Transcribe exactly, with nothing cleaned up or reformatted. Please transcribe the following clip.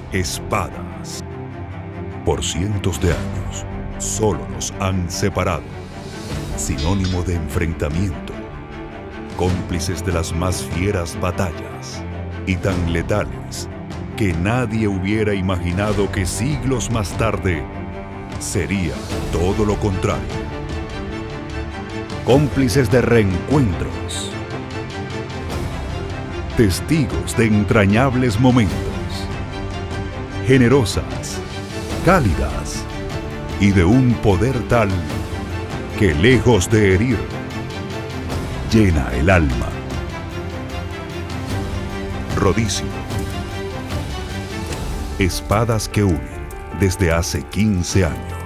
Espadas. Por cientos de años, solo nos han separado. Sinónimo de enfrentamiento. Cómplices de las más fieras batallas. Y tan letales que nadie hubiera imaginado que siglos más tarde sería todo lo contrario. Cómplices de reencuentros. Testigos de entrañables momentos. Generosas, cálidas y de un poder tal que lejos de herir, llena el alma. Rodicio. Espadas que unen desde hace quince años.